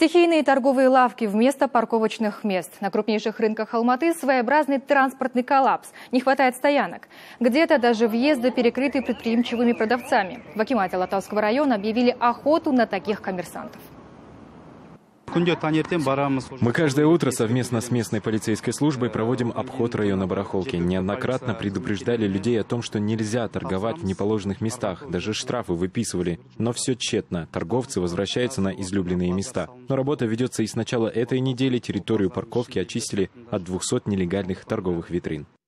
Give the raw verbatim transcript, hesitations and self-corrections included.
Стихийные торговые лавки вместо парковочных мест. На крупнейших рынках Алматы своеобразный транспортный коллапс. Не хватает стоянок. Где-то даже въезды перекрыты предприимчивыми продавцами. В акимате Алатауского района объявили охоту на таких коммерсантов. Мы каждое утро совместно с местной полицейской службой проводим обход района барахолки. Неоднократно предупреждали людей о том, что нельзя торговать в неположенных местах. Даже штрафы выписывали. Но все тщетно. Торговцы возвращаются на излюбленные места. Но работа ведется и с начала этой недели территорию парковки очистили от двухсот нелегальных торговых витрин.